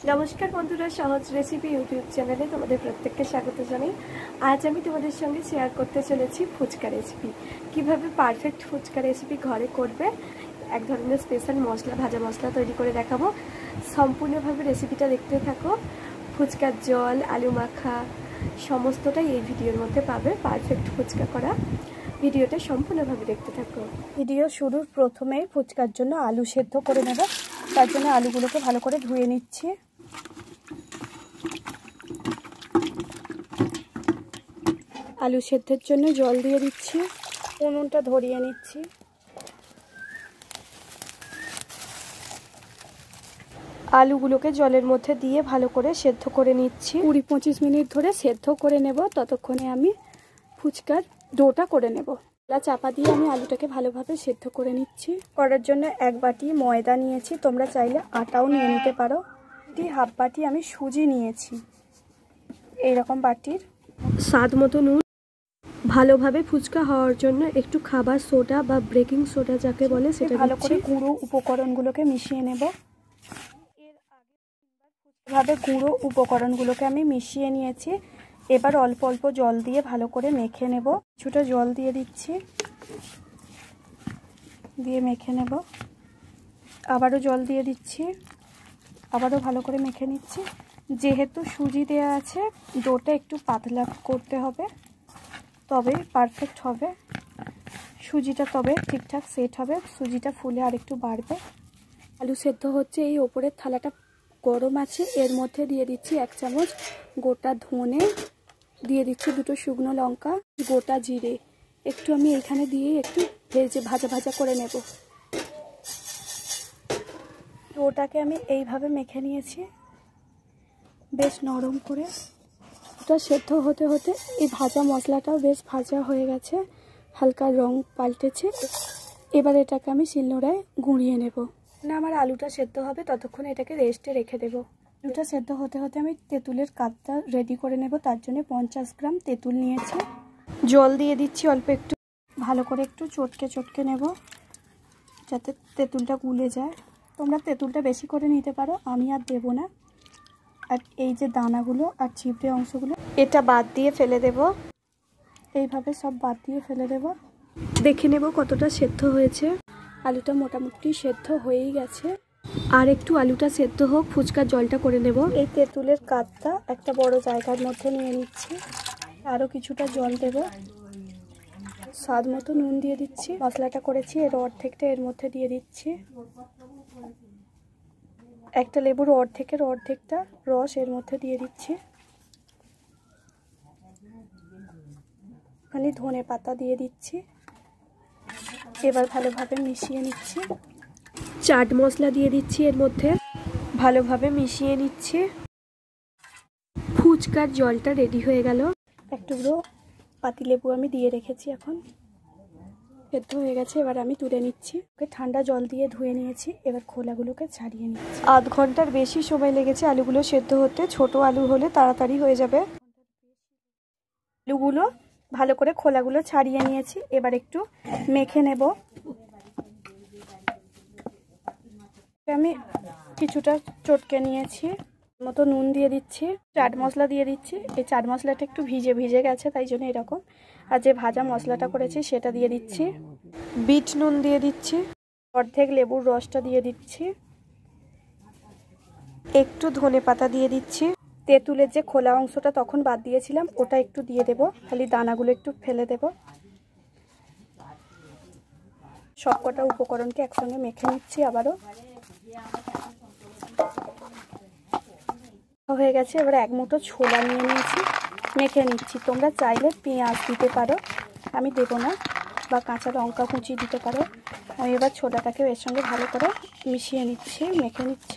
নমস্কার বন্ধুরা, সহজ রেসিপি ইউটিউব চ্যানেলে তোমাদের প্রত্যেককে স্বাগত জানাই। আজ আমি তোমাদের সঙ্গে শেয়ার করতে চলেছি ফুচকা রেসিপি। কিভাবে পারফেক্ট ফুচকা রেসিপি ঘরে করবে, এক ধরনের স্পেশাল মশলা, ভাজা মশলা তৈরি করে দেখাবো। সম্পূর্ণভাবে রেসিপিটা দেখতে থাকো। ফুচকার জল, আলু মাখা সমস্তটাই এই ভিডিওর মধ্যে পাবে। পারফেক্ট ফুচকা করা ভিডিওটা সম্পূর্ণভাবে দেখতে থাকো। ভিডিও শুরুর প্রথমেই ফুচকার জন্য আলু সেদ্ধ করে নেব। তার জন্য আলুগুলোকে ভালো করে ধুয়ে নিচ্ছি। আলু সেদ্ধের জন্য জল দিয়ে দিচ্ছি, উনুনটা ধরিয়ে নিচ্ছি। আলুগুলোকে জলের মধ্যে দিয়ে ভালো করে সেদ্ধ করে নিচ্ছি। 20-25 মিনিট ধরে সেদ্ধ করে নেব। ততক্ষণে আমি ফুচকার ডোটা করে নেব। চাপা দিয়ে আমি আলুটাকে ভালোভাবে সেদ্ধ করে নিচ্ছি। করার জন্য 1 বাটি ময়দা নিয়েছি, তোমরা চাইলে আটাও নিয়ে নিতে পারো। হাফ বাটি আমি সুজি নিয়েছি, এইরকম বাটির। স্বাদ মতো নুন, ভালোভাবে ফুচকা হওয়ার জন্য একটু খাবার সোডা বা বেকিং সোডা যাকে বলে সেটা ভালো করে গুঁড়ো উপকরণগুলোকে মিশিয়ে নেব। এভাবে গুঁড়ো উপকরণগুলোকে আমি মিশিয়ে নিয়েছি। এবার অল্প অল্প জল দিয়ে ভালো করে মেখে নেব। কিছুটা জল দিয়ে দিচ্ছি, দিয়ে মেখে নেব। আবারও জল দিয়ে দিচ্ছি, আবারও ভালো করে মেখে নিচ্ছি। যেহেতু সুজি দেওয়া আছে, ডোটা একটু পাতলা করতে হবে, তবে পারফেক্ট হবে। সুজিটা তবে ঠিকঠাক সেট হবে, সুজিটা ফুলে আর একটু বাড়বে। আলু সেদ্ধ হচ্ছে, এই ওপরের থালাটা গরম আছে, এর মধ্যে দিয়ে দিচ্ছি 1 চামচ গোটা ধনে, দিয়ে দিচ্ছি 2টো শুকনো লঙ্কা, গোটা জিরে। একটু আমি এখানে দিয়ে একটু ভাজা ভাজা করে নেব। ওটাকে আমি এইভাবে মেখে নিয়েছি বেশ নরম করে। ওটা সেদ্ধ হতে হতে এই ভাজা মশলাটাও বেশ ভাজা হয়ে গেছে, হালকা রং পাল্টেছে। এবার এটাকে আমি শিলনোড়ায় গুঁড়িয়ে নেব। না, আমার আলুটা সেদ্ধ হবে, ততক্ষণ এটাকে রেস্টে রেখে দেব। আলুটা সেদ্ধ হতে হতে আমি তেঁতুলের কাপটা রেডি করে নেব। তার জন্য 50 গ্রাম তেঁতুল নিয়েছি। জল দিয়ে দিচ্ছি অল্প একটু, ভালো করে একটু চটকে নেব যাতে তেঁতুলটা গুলে যায়। তোমরা তেঁতুলটা বেশি করে নিতে পারো, আমি আর দেবো না। আর এই যে দানাগুলো আর ছিপড়ে অংশগুলো, এটা বাদ দিয়ে ফেলে দেব। এইভাবে সব বাদ দিয়ে ফেলে দেব। দেখে নেব কতটা সেদ্ধ হয়েছে। আলুটা মোটামুটি সেদ্ধ হয়েই গেছে। আর একটু আলুটা সেদ্ধ হোক, ফুচকার জলটা করে নেব। এই তেঁতুলের কাপটা একটা বড় জায়গার মধ্যে নিয়ে নিচ্ছি। আরও কিছুটা জল দেব, স্বাদ মতো নুন দিয়ে দিচ্ছি। মশলাটা করেছি এর অর্ধেকটা এর মধ্যে দিয়ে দিচ্ছি। একটা লেবুর অর্ধেকটা রস এর মধ্যে দিয়ে দিচ্ছি। ওখানে ধনে পাতা দিয়ে দিচ্ছি। এবার ভালোভাবে মিশিয়ে নিচ্ছি। চাট মশলা দিয়ে দিচ্ছি এর মধ্যে, ভালোভাবে মিশিয়ে নিচ্ছি। ফুচকার জলটা রেডি হয়ে গেল। একটুকরো পাতিলেবু আমি দিয়ে রেখেছি, এখন সেদ্ধ হয়ে গেছে। এবার আমি তুলে নিচ্ছি। ওকে ঠান্ডা জল দিয়ে ধুয়ে নিয়েছি, এবার খোলাগুলোকে ছাড়িয়ে নিচ্ছি। আধ ঘন্টার বেশি সময় লেগেছে আলুগুলো সেদ্ধ হতে। ছোট আলু হলে তাড়াতাড়ি হয়ে যাবে। আলুগুলো ভালো করে খোলাগুলো ছাড়িয়ে নিয়েছি, এবার একটু মেখে নেব। আমি কিছুটা চটকে নিয়েছি, মতো নুন দিয়ে দিচ্ছি, চাট মশলা দিয়ে দিচ্ছি। এই চাট মশলাটা একটু ভিজে গেছে, তাই জন্য এরকম। আর যে ভাজা মশলাটা করেছি সেটা দিয়ে দিচ্ছি। বিট নুন দিয়ে দিচ্ছি, অর্ধেক লেবুর রসটা দিয়ে দিচ্ছি, একটু ধনে পাতা দিয়ে দিচ্ছি। তেঁতুলের যে খোলা অংশটা তখন বাদ দিয়েছিলাম, ওটা একটু দিয়ে দেব, খালি দানাগুলো একটু ফেলে দেব। সবকটা উপকরণকে একসঙ্গে মেখে নিচ্ছি। আবারও হয়ে গেছে। এবার 1 মুঠো ছোলা নিয়ে নিয়েছি, মেখে নিচ্ছি। তোমরা চাইলে পেঁয়াজ দিতে পারো, আমি দেব না, বা কাঁচা লঙ্কা কুচি দিতে পারো। আমি এবার ছোলাটাকে এর সঙ্গে ভালো করে মিশিয়ে নিচ্ছি, মেখে নিচ্ছি।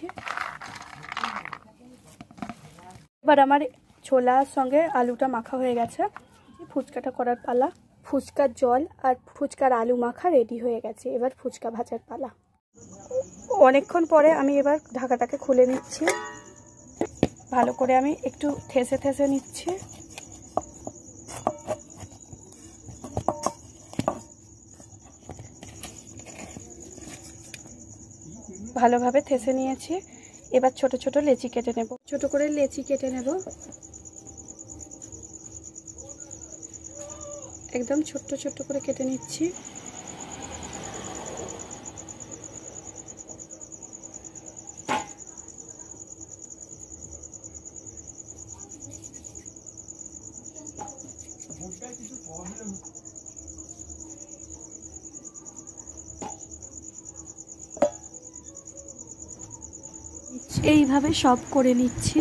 এবার আমার ছোলার সঙ্গে আলুটা মাখা হয়ে গেছে। ফুচকাটা করার পালা। ফুচকার জল আর ফুচকার আলু মাখা রেডি হয়ে গেছে। এবার ফুচকা ভাজার পালা। অনেকক্ষণ পরে আমি এবার ঢাকাটাকে খুলে নিচ্ছি। ভালো করে আমি একটু ঠেসে নিচ্ছি। ভালোভাবে ঠেসে নিয়েছি। এবার ছোট ছোট লেচি কেটে নেব। ছোট করে লেচি কেটে নেব, একদম ছোট্ট ছোট্ট করে কেটে নিচ্ছি। এইভাবে সব করে নিচ্ছি।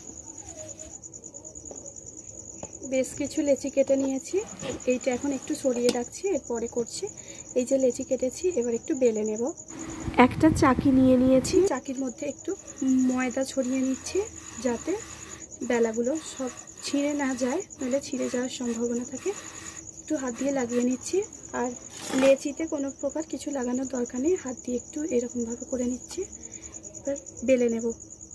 বেশ কিছু লেচি কেটে নিয়েছি, এইটা এখন একটু সরিয়ে রাখছি, এরপরে করছি। এই যে লেচি কেটেছি, এবার একটু বেলে নেব। একটা চাকি নিয়ে নিয়েছি, চাকির মধ্যে একটু ময়দা ছড়িয়ে নিচ্ছি যাতে বেলাগুলো সব ছিঁড়ে না যায়, নইলে ছিঁড়ে যাওয়ার সম্ভাবনা থাকে। একটু হাত দিয়ে লাগিয়ে নিচ্ছি, আর লেচিতে কোনো প্রকার কিছু লাগানোর দরকার নেই, হাত দিয়ে একটু এরকমভাবে করে নিচ্ছি। এবার বেলে নেব।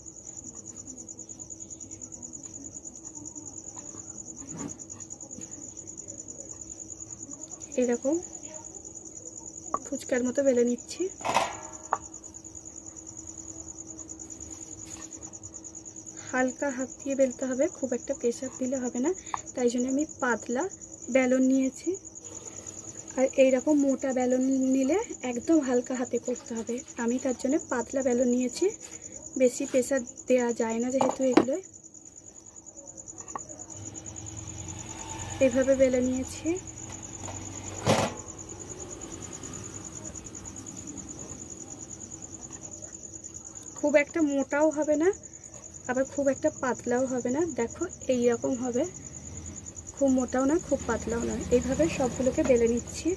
এরকম ফুচকার মতো বেলে নিচ্ছি। হালকা হাত দিয়ে বেলতে হবে, খুব একটা প্রেসার দিলে হবে না, তাই জন্য আমি পাতলা বেলন নিয়েছি। আর এইরকম মোটা বেলন নিলে একদম হালকা হাতে করতে হবে, আমি তার জন্য পাতলা বেলন নিয়েছি। বেশি প্রেসার দেওয়া যায় না যেহেতু এগুলো। এইভাবে বেলে নিয়েছি। খুব একটা মোটাও হবে না, আবার খুব একটা পাতলাও হবে না, দেখো এই রকম হবে। খুব মোটাও না, খুব পাতলাও না, এইভাবে সবগুলোকে বেলে নিচ্ছি।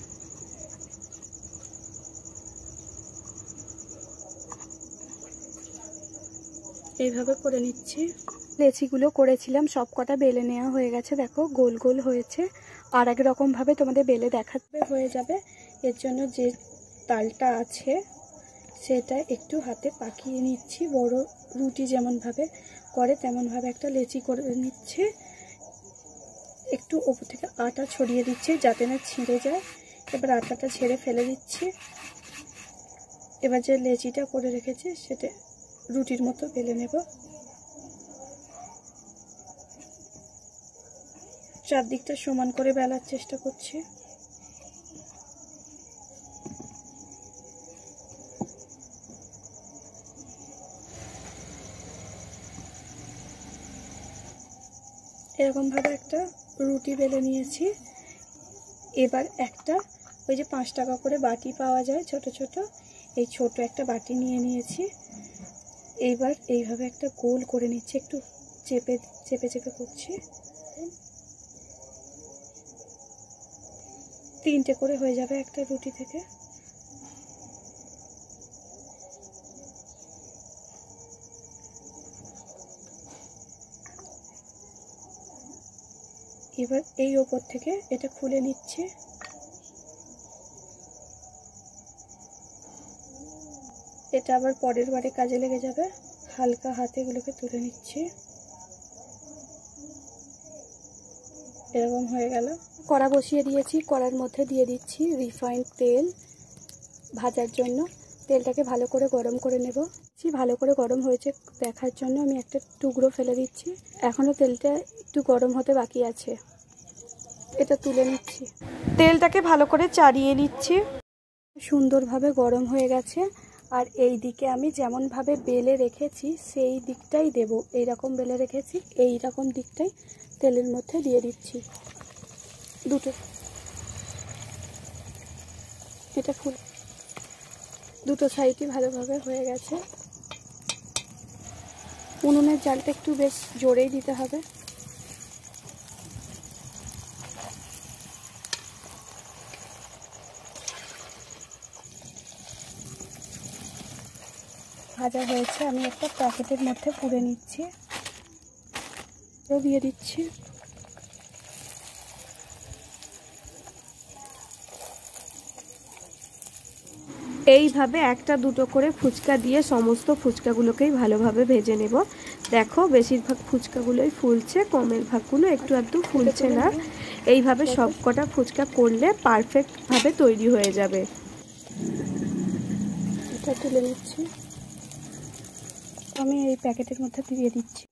এইভাবে করে নিচ্ছি। লেচিগুলো করেছিলাম সব কটা বেলে নেওয়া হয়ে গেছে, দেখো গোল গোল হয়েছে। আর এক রকমভাবে তোমাদের বেলে দেখাতে হয়ে যাবে, এর জন্য যে তালটা আছে সেটা একটু হাতে পাকিয়ে নিচ্ছি। বড় রুটি যেমনভাবে করে তেমনভাবে একটা লেচি করে নিচ্ছে। একটু ওপর থেকে আটা ছড়িয়ে দিচ্ছি যাতে না ছিঁড়ে যায়। এবার আটাটা ছেড়ে ফেলে দিচ্ছি। এবার যে লেচিটা করে রেখেছি সেটা রুটির মতো বেলে নেব। চারদিকটা সমান করে বেলার চেষ্টা করছি। এরকমভাবে একটা রুটি বেলে নিয়েছি। এবার একটা ওই যে 5 টাকা করে বাটি পাওয়া যায় ছোট ছোট, এই ছোট একটা বাটি নিয়ে নিয়েছি। এইবার এইভাবে একটা গোল করে নিচ্ছি, একটু চেপে চেপে চেপে করছি। 3টে করে হয়ে যাবে একটা রুটি থেকে। এবার এই ওপর থেকে এটা খুলে নিচ্ছি। এটা আবার পরের বারে কাজে লেগে যাবে। হালকা হাতে এগুলোকে তুলে নিচ্ছি। এরকম হয়ে গেল। কড়া বসিয়ে দিয়েছি, কড়ার মধ্যে দিয়ে দিচ্ছি রিফাইন্ড তেল ভাজার জন্য। তেলটাকে ভালো করে গরম করে নেব। ভালো করে গরম হয়েছে দেখার জন্য আমি একটা টুকরো ফেলে দিচ্ছি। এখনও তেলটা একটু গরম হতে বাকি আছে, এটা তুলে নিচ্ছি। তেলটাকে ভালো করে চাড়িয়ে নিচ্ছি। সুন্দরভাবে গরম হয়ে গেছে। আর এই দিকে আমি যেমনভাবে বেলে রেখেছি সেই দিকটাই দেব। এইরকম বেলে রেখেছি, এই রকম দিকটাই তেলের মধ্যে দিয়ে দিচ্ছি দুটো। এটা ফুল দুটো সাইডই ভালোভাবে হয়ে গেছে। উনুনের জালটা একটু বেশ জোরেই দিতে হবে। ভাজা হয়েছে, আমি একটা প্যাকেটের মধ্যে পুরে নিচ্ছি, দিয়ে দিচ্ছি। এইভাবে একটা দুটো করে ফুচকা দিয়ে সমস্ত ফুচকাগুলোকেই ভালোভাবে ভেজে নেব। দেখো বেশিরভাগ ফুচকাগুলোই ফুলছে, কমের ভাগগুলো একটু আধটু ফুলছে না। এইভাবে সব কটা ফুচকা করলে পারফেক্টভাবে তৈরি হয়ে যাবে। এটা তুলে নিচ্ছি। আমি এই প্যাকেটের মধ্যে দিয়ে দিচ্ছি।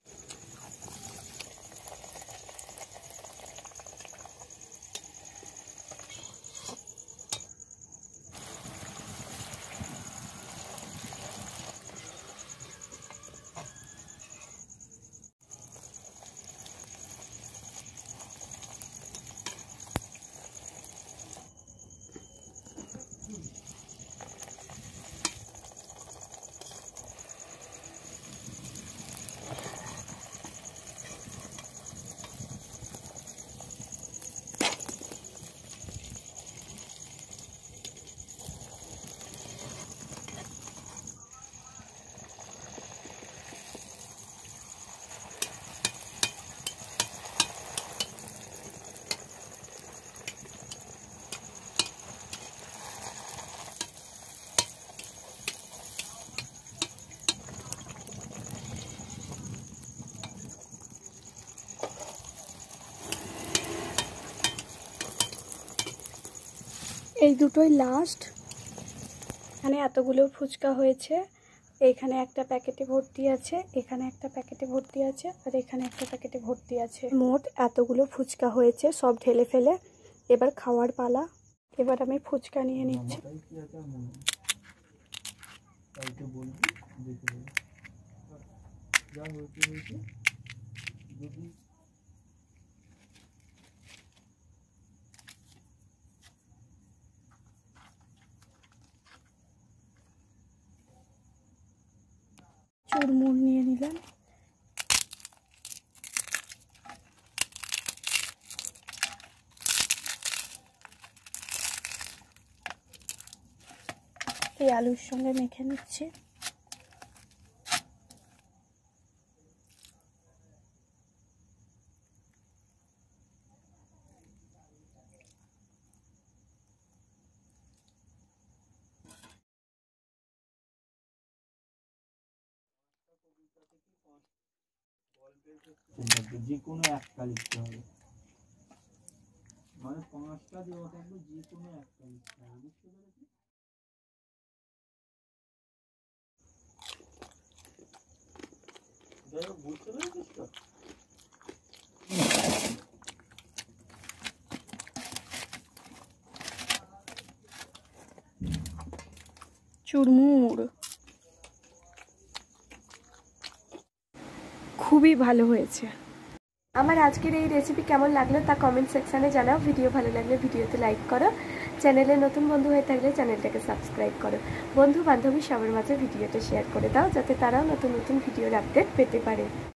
এই দুটোই লাস্ট। এখানে এতগুলো ফুচকা হয়েছে। এখানে একটা প্যাকেটে ভর্তি আছে, এখানে একটা প্যাকেটে ভর্তি আছে, আর এখানে একটা প্যাকেটে ভর্তি আছে। মোট এতগুলো ফুচকা হয়েছে, সব ঢেলে ফেলে এবার খাওয়ার পালা। এবার আমি ফুচকা নিয়ে নিচ্ছি। চুরমুর নিয়ে নিলাম। এই আলুর সঙ্গে মেখে নিচ্ছি। যে কোনো একটা লিখতে হবে, মানে 5টা দেওয়া থাকবে, যে কোনো একটা লিখতে হবে। বুঝতে পেরেছি? যাই হোক, বুঝতে পেরেছিস তো? চুরমুর খুবই ভালো হয়েছে। আমার আজকের এই রেসিপি কেমন লাগলো তা কমেন্ট সেকশানে জানাও। ভিডিও ভালো লাগলে ভিডিওতে লাইক করো, চ্যানেলে নতুন বন্ধু হয়ে থাকলে চ্যানেলটাকে সাবস্ক্রাইব করো, বন্ধু বান্ধবী সবার মাঝে ভিডিওটা শেয়ার করে দাও, যাতে তারাও নতুন নতুন ভিডিওর আপডেট পেতে পারে।